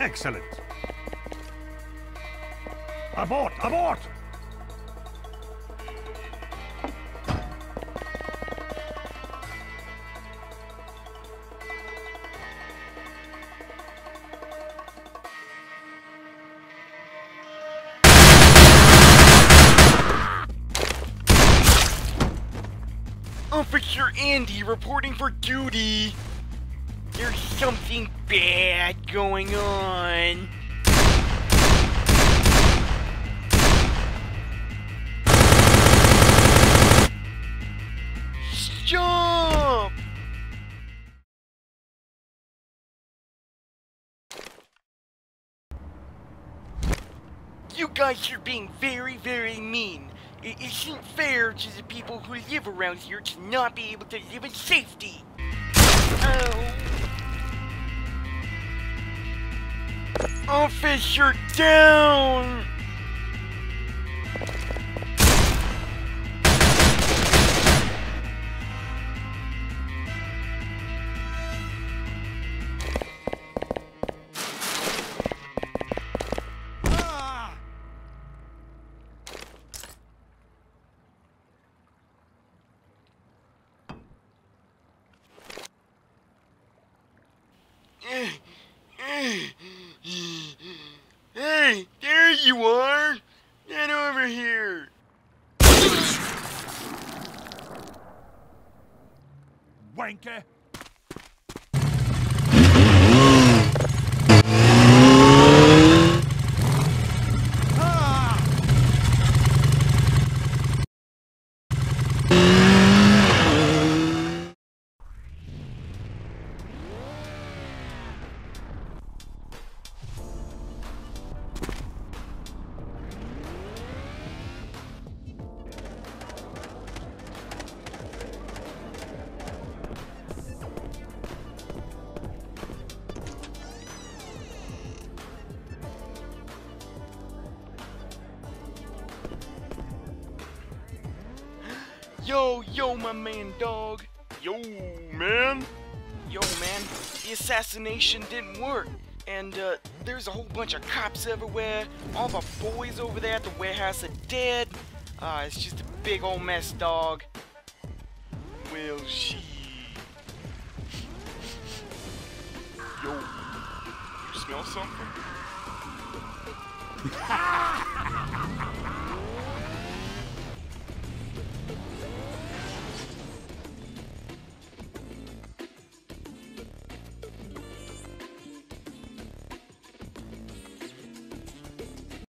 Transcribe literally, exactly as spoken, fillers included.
Excellent. Abort! Abort! Officer Andy reporting for duty. There's something bad going on. Stop! You guys are being very, very mean. It isn't fair to the people who live around here to not be able to live in safety. Ow. Officer down! Hey, there you are! Get over here! Wanker! Yo, yo, my man, dog. Yo, man! Yo, man, the assassination didn't work. And, uh, there's a whole bunch of cops everywhere. All the boys over there at the warehouse are dead. Ah, uh, it's just a big old mess, dog. Well, she... Yo, you smell something?